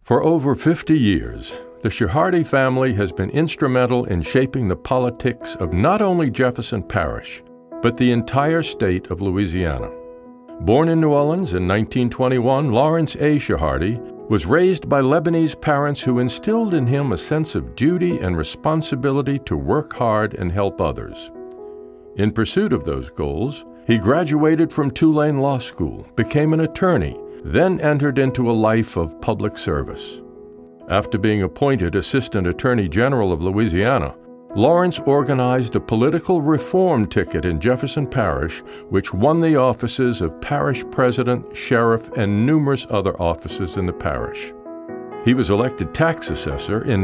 For over 50 years, the Chehardy family has been instrumental in shaping the politics of not only Jefferson Parish, but the entire state of Louisiana. Born in New Orleans in 1921, Lawrence A. Chehardy was raised by Lebanese parents who instilled in him a sense of duty and responsibility to work hard and help others. In pursuit of those goals, he graduated from Tulane Law School, became an attorney, then entered into a life of public service. After being appointed Assistant Attorney General of Louisiana, Lawrence organized a political reform ticket in Jefferson Parish, which won the offices of parish president, sheriff, and numerous other offices in the parish. He was elected tax assessor in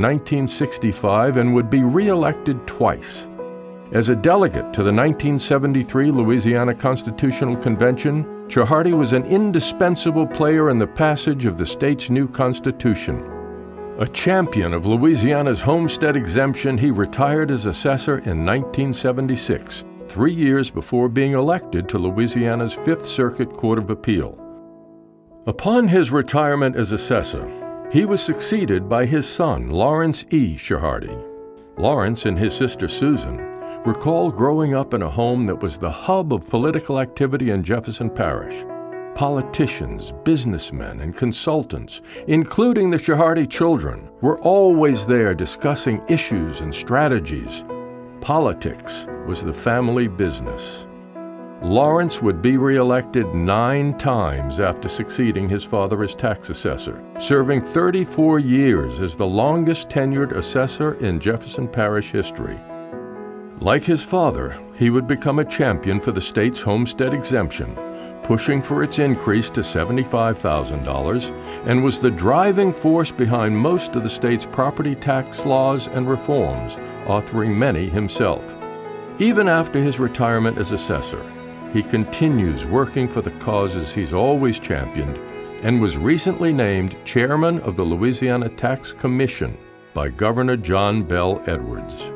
1965 and would be re-elected twice. As a delegate to the 1973 Louisiana Constitutional Convention, Chehardy was an indispensable player in the passage of the state's new constitution. A champion of Louisiana's homestead exemption, he retired as assessor in 1976, 3 years before being elected to Louisiana's Fifth Circuit Court of Appeal. Upon his retirement as assessor, he was succeeded by his son, Lawrence E. Chehardy. Lawrence and his sister Susan recall growing up in a home that was the hub of political activity in Jefferson Parish. Politicians, businessmen, and consultants, including the Chehardy children, were always there discussing issues and strategies. Politics was the family business. Lawrence would be re-elected 9 times after succeeding his father as tax assessor, serving 34 years as the longest tenured assessor in Jefferson Parish history. Like his father, he would become a champion for the state's homestead exemption, pushing for its increase to $75,000, and was the driving force behind most of the state's property tax laws and reforms, authoring many himself. Even after his retirement as assessor, he continues working for the causes he's always championed and was recently named chairman of the Louisiana Tax Commission by Governor John Bell Edwards.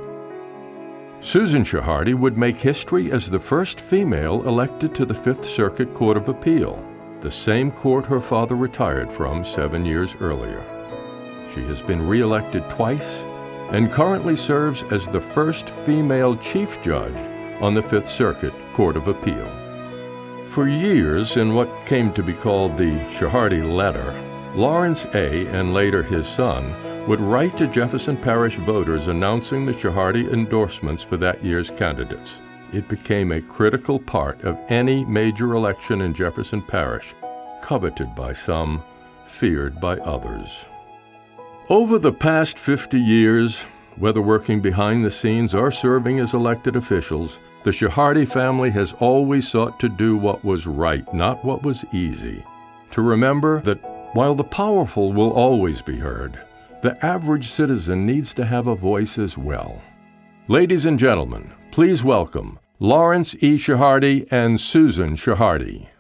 Susan Chehardy would make history as the first female elected to the Fifth Circuit Court of Appeal, the same court her father retired from 7 years earlier. She has been re-elected twice and currently serves as the first female chief judge on the Fifth Circuit Court of Appeal. For years, in what came to be called the Chehardy Letter, Lawrence A. and later his son would write to Jefferson Parish voters announcing the Chehardy endorsements for that year's candidates. It became a critical part of any major election in Jefferson Parish, coveted by some, feared by others. Over the past 50 years, whether working behind the scenes or serving as elected officials, the Chehardy family has always sought to do what was right, not what was easy. To remember that while the powerful will always be heard, the average citizen needs to have a voice as well. Ladies and gentlemen, please welcome Lawrence E. Chehardy and Susan Chehardy.